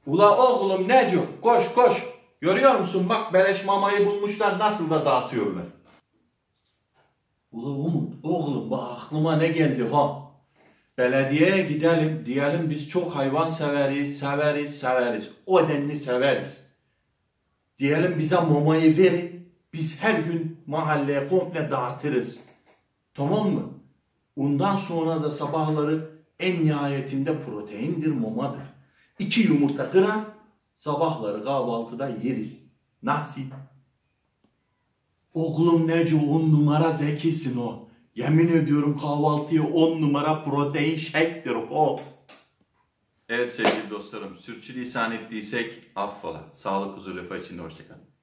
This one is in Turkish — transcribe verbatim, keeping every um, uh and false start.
Ula oğlum Neco, koş koş. Görüyor musun bak beleş mamayı bulmuşlar, nasıl da dağıtıyorlar. Ula Umut oğlum bak aklıma ne geldi ha. Belediyeye gidelim diyelim biz çok hayvan severiz, severiz, severiz. O denli severiz. Diyelim bize mamayı verin, biz her gün mahalleye komple dağıtırız. Tamam mı? Ondan sonra da sabahları en nihayetinde proteindir, mamadır. İki yumurta kırar, sabahları kahvaltıda yeriz. Nasıl? Oğlum Neco on numara zekisin o. Yemin ediyorum kahvaltıya on numara protein shake'tir o. Evet sevgili dostlarım, sürçülisan ettiysek affola. Sağlık, huzur, refah içinde hoşçakalın.